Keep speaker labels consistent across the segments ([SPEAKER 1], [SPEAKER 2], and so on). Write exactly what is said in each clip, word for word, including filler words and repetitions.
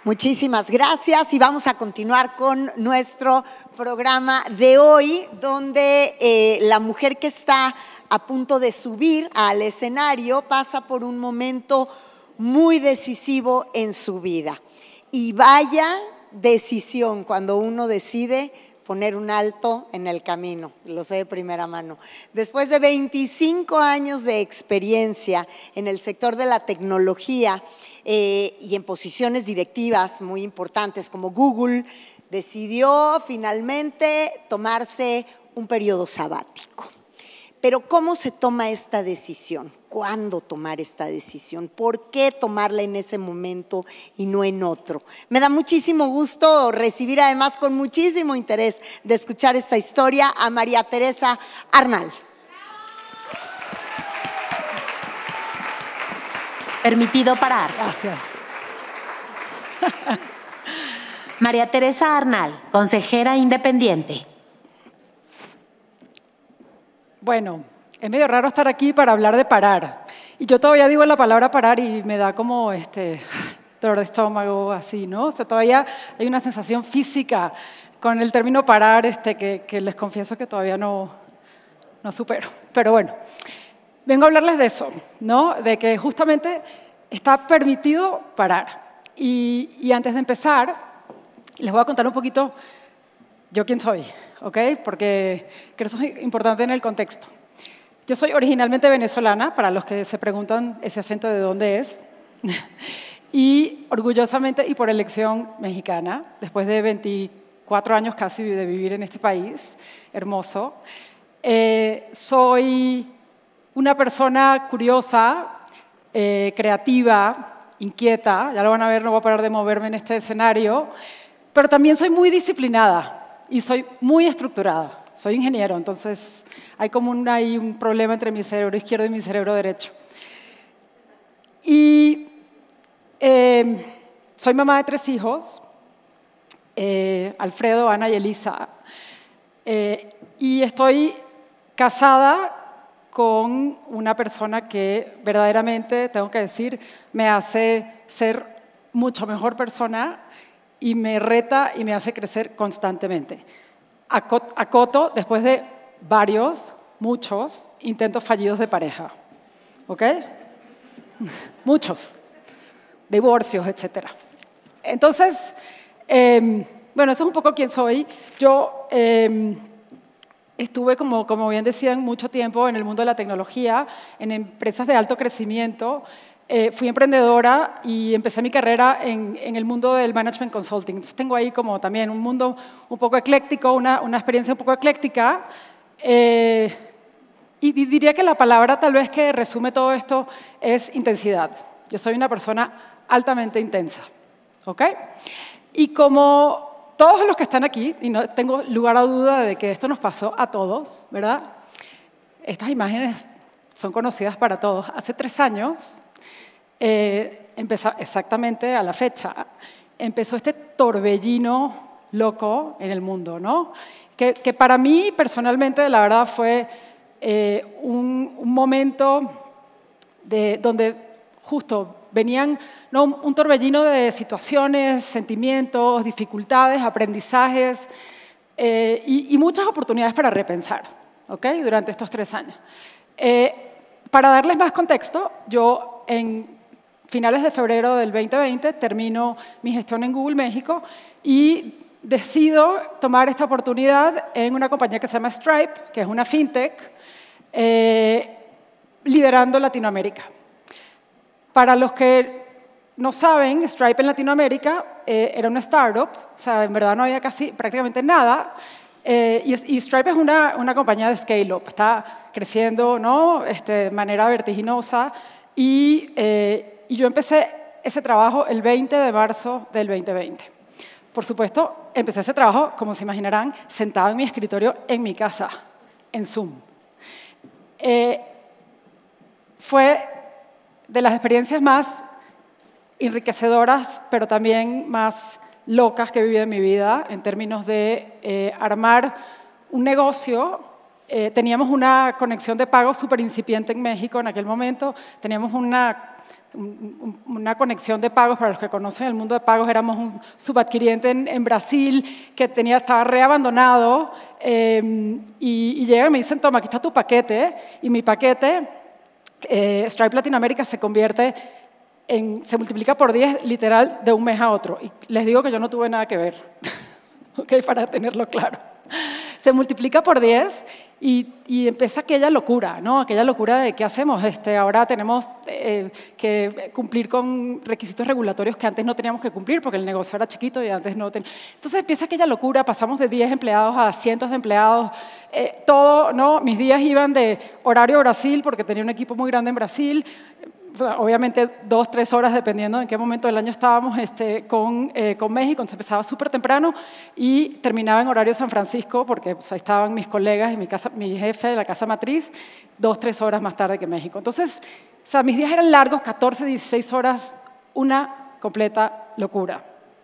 [SPEAKER 1] Muchísimas gracias y vamos a continuar con nuestro programa de hoy, donde eh, la mujer que está a punto de subir al escenario pasa por un momento muy decisivo en su vida. Y vaya decisión cuando uno decide poner un alto en el camino, lo sé de primera mano. Después de veinticinco años de experiencia en el sector de la tecnología eh, y en posiciones directivas muy importantes como Google, decidió finalmente tomarse un periodo sabático. Pero ¿cómo se toma esta decisión? ¿Cuándo tomar esta decisión? ¿Por qué tomarla en ese momento y no en otro? Me da muchísimo gusto recibir, además con muchísimo interés de escuchar esta historia, a María Teresa Arnal.
[SPEAKER 2] Permitido parar.
[SPEAKER 3] Gracias.
[SPEAKER 2] María Teresa Arnal, consejera independiente.
[SPEAKER 3] Bueno, es medio raro estar aquí para hablar de parar. Y yo todavía digo la palabra parar y me da como este dolor de estómago, así, ¿no? O sea, todavía hay una sensación física con el término parar este, que, que les confieso que todavía no, no supero. Pero bueno, vengo a hablarles de eso, ¿no? De que justamente está permitido parar. Y, y antes de empezar, les voy a contar un poquito yo quién soy, ¿ok? Porque creo que eso es importante en el contexto. Yo soy originalmente venezolana, para los que se preguntan ese acento de dónde es, y orgullosamente y por elección mexicana, después de veinticuatro años casi de vivir en este país hermoso. Eh, soy una persona curiosa, eh, creativa, inquieta, ya lo van a ver, no voy a parar de moverme en este escenario, pero también soy muy disciplinada. Y soy muy estructurada, soy ingeniero, entonces hay como un, hay un problema entre mi cerebro izquierdo y mi cerebro derecho. Y eh, soy mamá de tres hijos, eh, Alfredo, Ana y Elisa, eh, y estoy casada con una persona que verdaderamente, tengo que decir, me hace ser mucho mejor persona y me reta y me hace crecer constantemente. Acoto después de varios, muchos intentos fallidos de pareja, ¿ok? Muchos, divorcios, etcétera. Entonces, eh, bueno, eso es un poco quién soy. Yo eh, estuve, como, como bien decían, mucho tiempo en el mundo de la tecnología, en empresas de alto crecimiento. Eh, fui emprendedora y empecé mi carrera en, en el mundo del management consulting. Entonces tengo ahí como también un mundo un poco ecléctico, una, una experiencia un poco ecléctica. Eh, y diría que la palabra tal vez que resume todo esto es intensidad. Yo soy una persona altamente intensa, ¿ok? Y como todos los que están aquí, y no tengo lugar a duda de que esto nos pasó a todos, ¿verdad? Estas imágenes son conocidas para todos. Hace tres años... Eh, empezó exactamente a la fecha, empezó este torbellino loco en el mundo, ¿no? Que, que para mí personalmente la verdad fue eh, un, un momento de, donde justo venían, ¿no? un, un torbellino de situaciones, sentimientos, dificultades, aprendizajes eh, y, y muchas oportunidades para repensar, ¿ok? Durante estos tres años. Eh, para darles más contexto, yo en finales de febrero del veinte veinte termino mi gestión en Google México y decido tomar esta oportunidad en una compañía que se llama Stripe, que es una fintech, eh, liderando Latinoamérica. Para los que no saben, Stripe en Latinoamérica eh, era una startup, o sea, en verdad no había casi prácticamente nada, eh, y, y Stripe es una, una compañía de scale-up, está creciendo, ¿no? este, de manera vertiginosa y... Eh, Y yo empecé ese trabajo el veinte de marzo del veinte veinte. Por supuesto, empecé ese trabajo, como se imaginarán, sentado en mi escritorio en mi casa, en Zoom. Eh, fue de las experiencias más enriquecedoras, pero también más locas que he vivido en mi vida, en términos de eh, armar un negocio. Eh, teníamos una conexión de pago súper incipiente en México en aquel momento, teníamos una un, una conexión de pagos. Para los que conocen el mundo de pagos, éramos un subadquiriente en, en Brasil que tenía, estaba reabandonado eh, y, y llegan y me dicen, toma, aquí está tu paquete. Y mi paquete, eh, Stripe Latinoamérica, se convierte en, se multiplica por diez literal de un mes a otro. Y les digo que yo no tuve nada que ver, okay, para tenerlo claro. Se multiplica por diez y, y empieza aquella locura, ¿no? Aquella locura de qué hacemos. Este, ahora tenemos eh, que cumplir con requisitos regulatorios que antes no teníamos que cumplir porque el negocio era chiquito y antes no teníamos. Entonces empieza aquella locura, pasamos de diez empleados a cientos de empleados. Eh, todo, ¿no? Mis días iban de horario Brasil porque tenía un equipo muy grande en Brasil. Obviamente dos, tres horas dependiendo en qué momento del año estábamos este, con, eh, con México. Se empezaba súper temprano y terminaba en horario San Francisco porque pues, ahí estaban mis colegas y mi, casa, mi jefe de la casa matriz, dos, tres horas más tarde que México. Entonces, o sea, mis días eran largos, catorce, dieciséis horas, una completa locura.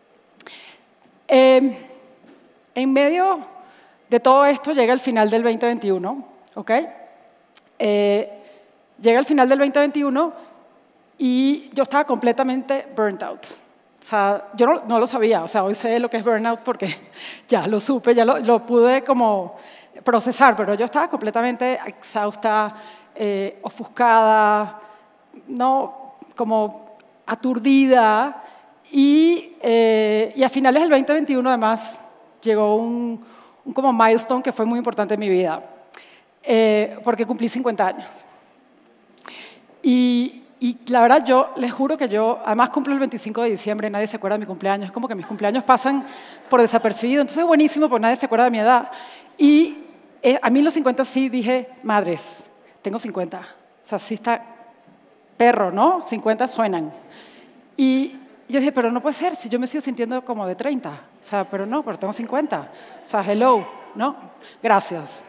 [SPEAKER 3] Eh, en medio de todo esto llega el final del veinte veintiuno, ¿ok? Eh, llega el final del veinte veintiuno y yo estaba completamente burnt out. O sea, yo no, no lo sabía. O sea, hoy sé lo que es burnout porque ya lo supe, ya lo, lo pude como procesar, pero yo estaba completamente exhausta, eh, ofuscada, no, como aturdida. Y, eh, y a finales del veinte veintiuno, además, llegó un, un como milestone que fue muy importante en mi vida, eh, porque cumplí cincuenta años. Y, y la verdad, yo les juro que yo, además cumplo el veinticinco de diciembre, nadie se acuerda de mi cumpleaños, es como que mis cumpleaños pasan por desapercibido, entonces es buenísimo porque nadie se acuerda de mi edad. Y eh, a mí los cincuenta sí dije, madres, tengo cincuenta, o sea, sí está perro, ¿no? cincuenta suenan. Y yo dije, pero no puede ser, si yo me sigo sintiendo como de treinta, o sea, pero no, pero tengo cincuenta, o sea, hello, ¿no? Gracias.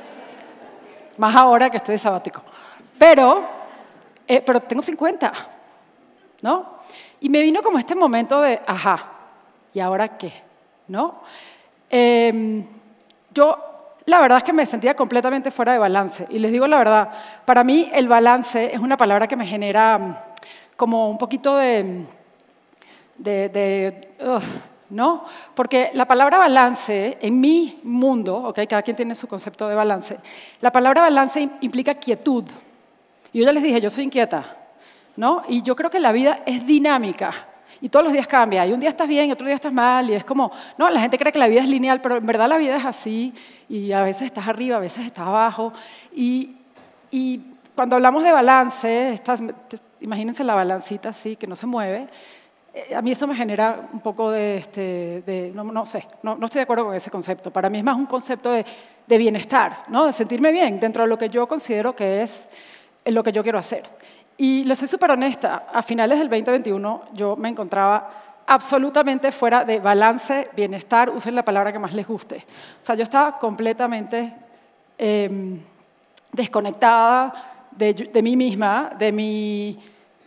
[SPEAKER 3] Más ahora que estoy de sabático. Pero... Eh, pero tengo cincuenta, ¿no? Y me vino como este momento de, ajá, ¿y ahora qué? ¿No? Eh, yo, la verdad es que me sentía completamente fuera de balance. Y les digo la verdad, para mí el balance es una palabra que me genera como un poquito de... de, de uh, ¿no? Porque la palabra balance, en mi mundo, ¿okay? Cada quien tiene su concepto de balance, la palabra balance implica quietud. Y yo ya les dije, yo soy inquieta, ¿no? Y yo creo que la vida es dinámica y todos los días cambia. Y un día estás bien y otro día estás mal y es como, no, la gente cree que la vida es lineal, pero en verdad la vida es así y a veces estás arriba, a veces estás abajo. Y, y cuando hablamos de balance, estas, imagínense la balancita así, que no se mueve, a mí eso me genera un poco de, este, de no, no sé, no, no estoy de acuerdo con ese concepto. Para mí es más un concepto de, de bienestar, ¿no? De sentirme bien dentro de lo que yo considero que es en lo que yo quiero hacer. Y les soy súper honesta, a finales del veinte veintiuno yo me encontraba absolutamente fuera de balance, bienestar, usen la palabra que más les guste. O sea, yo estaba completamente eh, desconectada de, de mí misma, de, mi,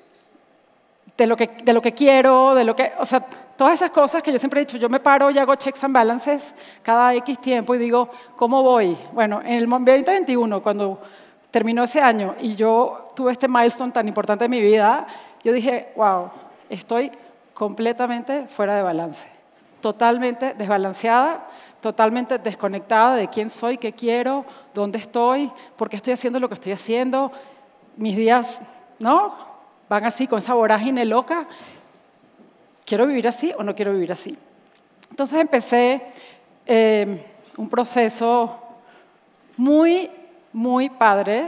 [SPEAKER 3] de, lo que, de lo que quiero, de lo que... O sea, todas esas cosas que yo siempre he dicho, yo me paro y hago checks and balances cada X tiempo y digo, ¿cómo voy? Bueno, en el veinte veintiuno, cuando terminó ese año y yo tuve este milestone tan importante en mi vida, yo dije, wow, estoy completamente fuera de balance, totalmente desbalanceada, totalmente desconectada de quién soy, qué quiero, dónde estoy, por qué estoy haciendo lo que estoy haciendo. Mis días, ¿no? Van así, con esa vorágine loca. ¿Quiero vivir así o no quiero vivir así? Entonces empecé eh, un proceso muy muy padre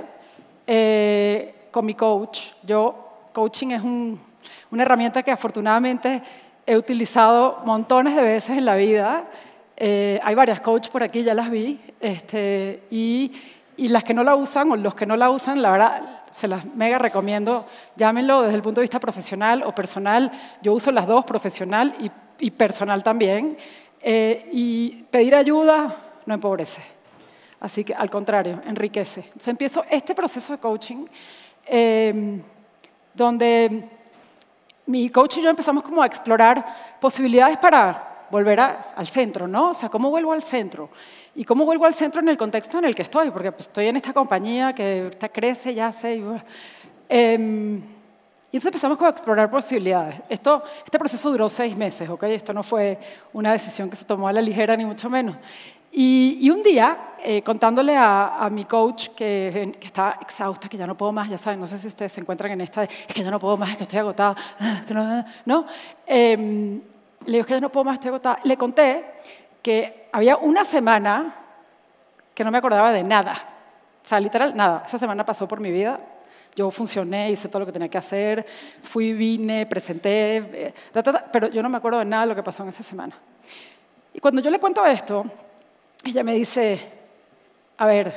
[SPEAKER 3] eh, con mi coach. Yo, coaching es un, una herramienta que afortunadamente he utilizado montones de veces en la vida. Eh, hay varias coaches por aquí, ya las vi, este, y, y las que no la usan o los que no la usan, la verdad, se las mega recomiendo. Llámenlo desde el punto de vista profesional o personal. Yo uso las dos, profesional y, y personal también. Eh, y pedir ayuda no empobrece. Así que, al contrario, enriquece. Entonces, empiezo este proceso de coaching eh, donde mi coach y yo empezamos como a explorar posibilidades para volver a, al centro, ¿no? O sea, ¿cómo vuelvo al centro? ¿Y cómo vuelvo al centro en el contexto en el que estoy? Porque pues, estoy en esta compañía que crece, ya sé. Y, eh, Y entonces empezamos como a explorar posibilidades. Esto, este proceso duró seis meses, ¿ok? Esto no fue una decisión que se tomó a la ligera, ni mucho menos. Y, y un día, eh, contándole a, a mi coach que, que estaba exhausta, que ya no puedo más, ya saben, no sé si ustedes se encuentran en esta, de, es que ya no puedo más, es que estoy agotada, que no, ¿no? Eh, le digo que ya no puedo más, estoy agotada. Le conté que había una semana que no me acordaba de nada. O sea, literal, nada. Esa semana pasó por mi vida. Yo funcioné, hice todo lo que tenía que hacer, fui, vine, presenté, eh, ta, ta, ta, pero yo no me acuerdo de nada de lo que pasó en esa semana. Y cuando yo le cuento esto, ella me dice, a ver,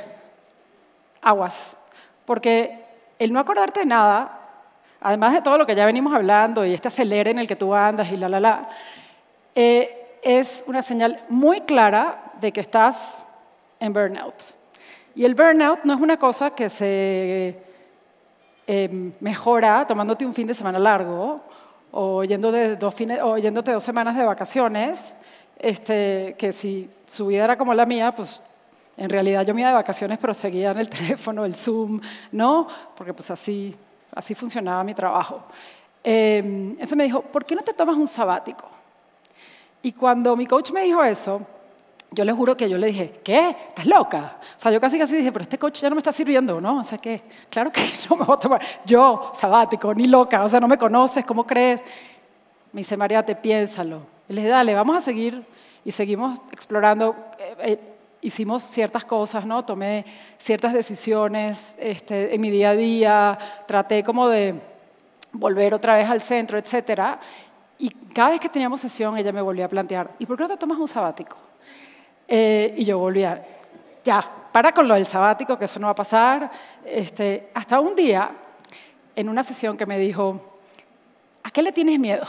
[SPEAKER 3] aguas, porque el no acordarte de nada, además de todo lo que ya venimos hablando y este acelere en el que tú andas y la, la, la, eh, es una señal muy clara de que estás en burnout. Y el burnout no es una cosa que se eh, mejora tomándote un fin de semana largo o, yendo de dos fines, o yéndote dos semanas de vacaciones, este, que si su vida era como la mía, pues en realidad yo me iba de vacaciones, pero seguía en el teléfono, el Zoom, ¿no? Porque pues así, así funcionaba mi trabajo. Eh, entonces me dijo, ¿por qué no te tomas un sabático? Y cuando mi coach me dijo eso, yo le juro que yo le dije, ¿qué? ¿Estás loca? O sea, yo casi casi dije, pero este coach ya no me está sirviendo, ¿no? O sea, que claro que no me voy a tomar. Yo, sabático, ni loca, o sea, no me conoces, ¿cómo crees? Me dice, Mariate, piénsalo. Y le dije, dale, vamos a seguir. Y seguimos explorando. Eh, eh, hicimos ciertas cosas, ¿no? Tomé ciertas decisiones este, en mi día a día. Traté como de volver otra vez al centro, etcétera. Y cada vez que teníamos sesión, ella me volvía a plantear, ¿y por qué no te tomas un sabático? Eh, y yo volvía, ya, para con lo del sabático, que eso no va a pasar. Este, hasta un día, en una sesión que me dijo, ¿a qué le tienes miedo?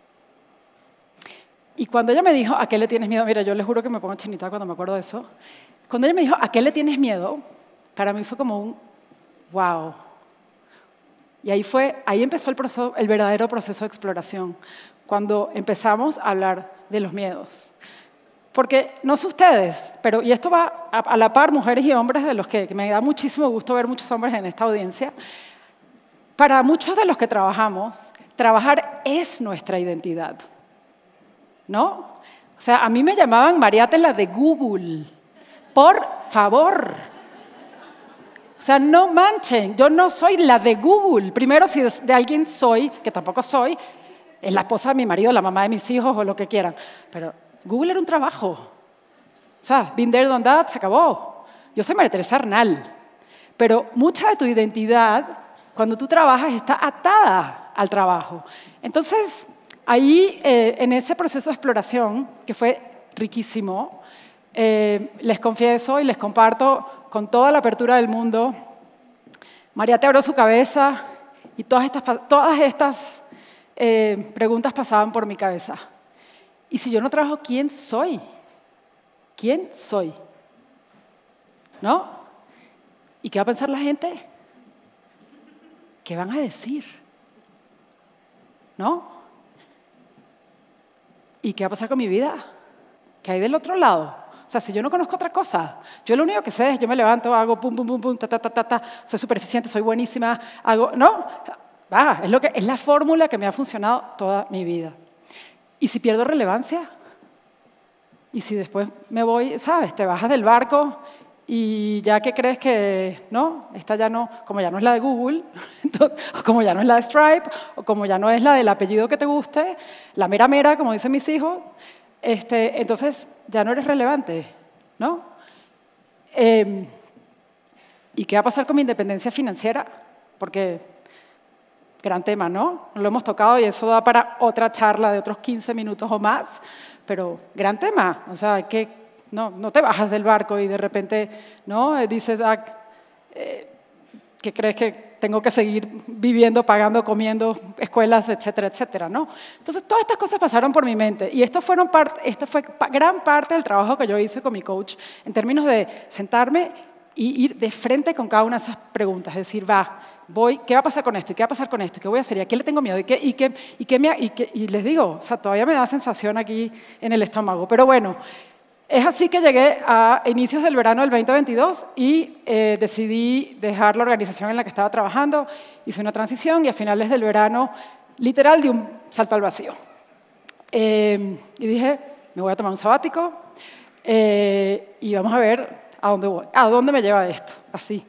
[SPEAKER 3] Y cuando ella me dijo, ¿a qué le tienes miedo? Mira, yo les juro que me pongo chinita cuando me acuerdo de eso. Cuando ella me dijo, ¿a qué le tienes miedo? Para mí fue como un, wow. Y ahí, fue, ahí empezó el, proceso, el verdadero proceso de exploración, cuando empezamos a hablar de los miedos. Porque no sé ustedes, pero, y esto va a, a la par mujeres y hombres, de los que, que me da muchísimo gusto ver muchos hombres en esta audiencia, para muchos de los que trabajamos, trabajar es nuestra identidad. ¿No? O sea, a mí me llamaban Mariate la de Google. Por favor. O sea, no manchen, yo no soy la de Google. Primero, si de alguien soy, que tampoco soy, es la esposa de mi marido, la mamá de mis hijos o lo que quieran. Pero Google era un trabajo. O sea, been there, done that, se acabó. Yo soy María Teresa Arnal. Pero mucha de tu identidad, cuando tú trabajas, está atada al trabajo. Entonces, ahí, eh, en ese proceso de exploración, que fue riquísimo, eh, les confieso y les comparto con toda la apertura del mundo, María te abrió su cabeza y todas estas, todas estas eh, preguntas pasaban por mi cabeza. Y si yo no trabajo, ¿quién soy? ¿Quién soy? ¿No? ¿Y qué va a pensar la gente? ¿Qué van a decir? ¿No? ¿Y qué va a pasar con mi vida? ¿Qué hay del otro lado? O sea, si yo no conozco otra cosa, yo lo único que sé es, yo me levanto, hago pum, pum, pum, pum, ta, ta, ta, ta, ta, soy súper eficiente, soy buenísima, hago, ¿no? Ah, es, lo que, es la fórmula que me ha funcionado toda mi vida. ¿Y si pierdo relevancia? ¿Y si después me voy, sabes, te bajas del barco y ya que crees que, no, esta ya no, como ya no es la de Google, o como ya no es la de Stripe, o como ya no es la del apellido que te guste, la mera mera, como dicen mis hijos, este, entonces ya no eres relevante, ¿no? Eh, ¿Y qué va a pasar con mi independencia financiera? Porque, gran tema, ¿no? Lo hemos tocado y eso da para otra charla de otros quince minutos o más, pero gran tema, o sea, que no, no te bajas del barco y de repente, ¿no? Dices, ah, eh, ¿qué crees que tengo que seguir viviendo, pagando, comiendo, escuelas, etcétera, etcétera, ¿no? Entonces, todas estas cosas pasaron por mi mente y esto, fueron part, esto fue gran parte del trabajo que yo hice con mi coach en términos de sentarme y ir de frente con cada una de esas preguntas, es decir, va, voy, ¿qué va a pasar con esto? ¿Y qué va a pasar con esto? ¿Qué voy a hacer? ¿Y a qué le tengo miedo? ¿Y, qué, y, qué, y, qué me, y, qué, y les digo, o sea, todavía me da sensación aquí en el estómago, pero bueno, Es así que llegué a inicios del verano del veinte veintidós y eh, decidí dejar la organización en la que estaba trabajando, hice una transición y a finales del verano, literal, di un salto al vacío. Eh, y dije, me voy a tomar un sabático eh, y vamos a ver a dónde voy, a dónde me lleva esto, así.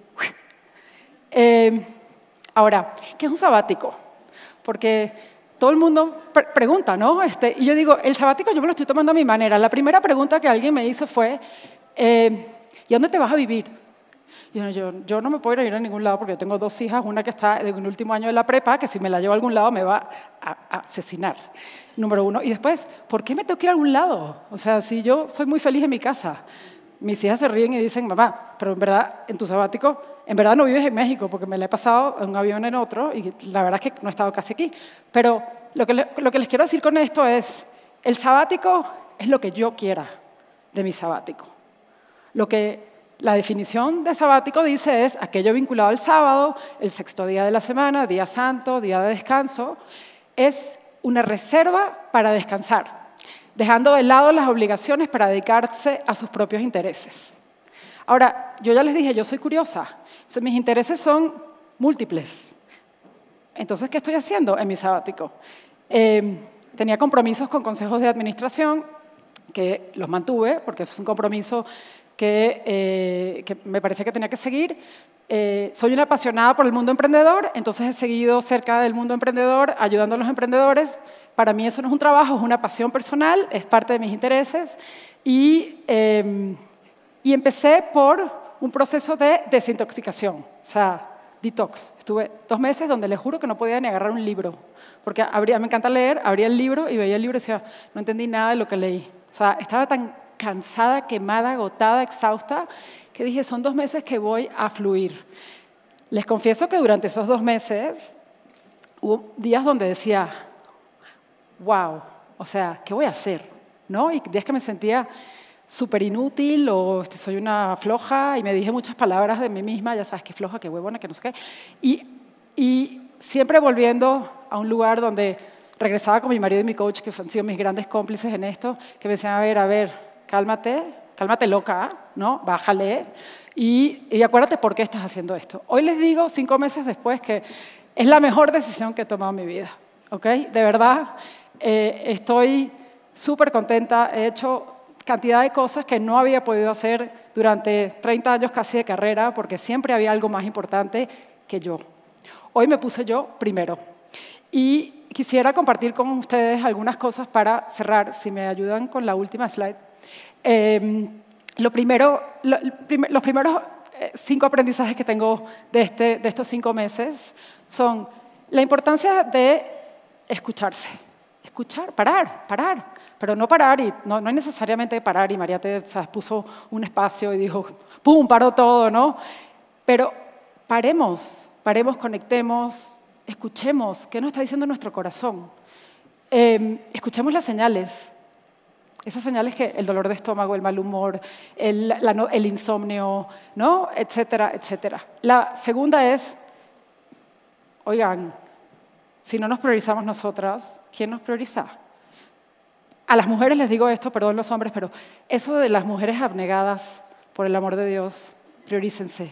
[SPEAKER 3] Eh, ahora, ¿qué es un sabático? Porque todo el mundo pre pregunta, ¿no? Este, y yo digo, el sabático yo me lo estoy tomando a mi manera. La primera pregunta que alguien me hizo fue, eh, ¿y dónde te vas a vivir? Y yo, yo, yo no me puedo ir a ningún lado porque yo tengo dos hijas, una que está en el último año de la prepa, que si me la llevo a algún lado me va a, a asesinar, número uno. Y después, ¿por qué me tengo que ir a algún lado? O sea, si yo soy muy feliz en mi casa. Mis hijas se ríen y dicen, mamá, pero en verdad, en tu sabático, en verdad no vives en México, porque me la he pasado en un avión en otro y la verdad es que no he estado casi aquí. Pero lo que, le, lo que les quiero decir con esto es, el sabático es lo que yo quiera de mi sabático. Lo que la definición de sabático dice es aquello vinculado al sábado, el sexto día de la semana, día santo, día de descanso, es una reserva para descansar, dejando de lado las obligaciones para dedicarse a sus propios intereses. Ahora, yo ya les dije, yo soy curiosa, entonces, mis intereses son múltiples. Entonces, ¿qué estoy haciendo en mi sabático? Eh, tenía compromisos con consejos de administración, que los mantuve, porque es un compromiso que, eh, que me parece que tenía que seguir. Eh, soy una apasionada por el mundo emprendedor, entonces he seguido cerca del mundo emprendedor, ayudando a los emprendedores. Para mí eso no es un trabajo, es una pasión personal, es parte de mis intereses. Y, eh, y empecé por un proceso de desintoxicación, o sea, detox. Estuve dos meses donde les juro que no podía ni agarrar un libro, porque abría, me encanta leer, abría el libro y veía el libro y decía, no entendí nada de lo que leí. O sea, estaba tan cansada, quemada, agotada, exhausta, que dije, son dos meses que voy a fluir. Les confieso que durante esos dos meses hubo días donde decía, wow, o sea, ¿qué voy a hacer? ¿No? Y días que me sentía súper inútil o este, soy una floja y me dije muchas palabras de mí misma, ya sabes, qué floja, qué huevona, que no sé qué. Y, y siempre volviendo a un lugar donde regresaba con mi marido y mi coach, que han sido mis grandes cómplices en esto, que me decían, a ver, a ver, cálmate, cálmate loca, ¿no? Bájale y, y acuérdate por qué estás haciendo esto. Hoy les digo, cinco meses después, que es la mejor decisión que he tomado en mi vida, ¿ok? De verdad, eh, estoy súper contenta, he hecho cantidad de cosas que no había podido hacer durante treinta años casi de carrera, porque siempre había algo más importante que yo. Hoy me puse yo primero. Y quisiera compartir con ustedes algunas cosas para cerrar, si me ayudan con la última slide. Eh, lo primero, lo, los primeros cinco aprendizajes que tengo de, este, de estos cinco meses son la importancia de escucharse. Escuchar, parar, parar. Pero no parar, y no, no es necesariamente parar, y María te ¿sabes? puso un espacio y dijo, ¡pum!, paró todo, ¿no? Pero paremos, paremos, conectemos, escuchemos qué nos está diciendo nuestro corazón. Eh, escuchemos las señales, esas señales que el dolor de estómago, el mal humor, el, la, el insomnio, ¿no? etcétera, etcétera. La segunda es, oigan, si no nos priorizamos nosotras, ¿quién nos prioriza? A las mujeres les digo esto, perdón los hombres, pero eso de las mujeres abnegadas, por el amor de Dios, priorícense.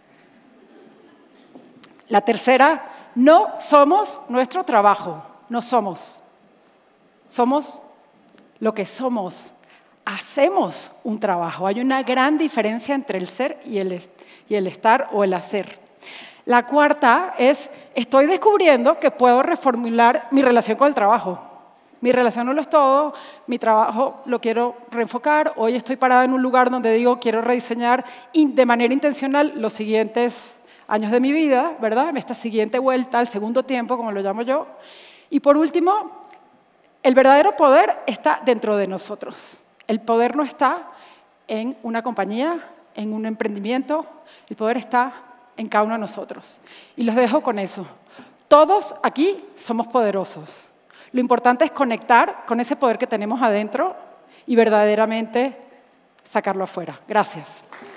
[SPEAKER 3] La tercera, no somos nuestro trabajo, no somos. Somos lo que somos. Hacemos un trabajo. Hay una gran diferencia entre el ser y el, y el estar o el hacer. La cuarta es, estoy descubriendo que puedo reformular mi relación con el trabajo. Mi relación no lo es todo, mi trabajo lo quiero reenfocar. Hoy estoy parada en un lugar donde digo, quiero rediseñar de manera intencional los siguientes años de mi vida, ¿verdad? Esta siguiente vuelta, el segundo tiempo, como lo llamo yo. Y por último, el verdadero poder está dentro de nosotros. El poder no está en una compañía, en un emprendimiento, el poder está en cada uno de nosotros. Y los dejo con eso. Todos aquí somos poderosos. Lo importante es conectar con ese poder que tenemos adentro y verdaderamente sacarlo afuera. Gracias.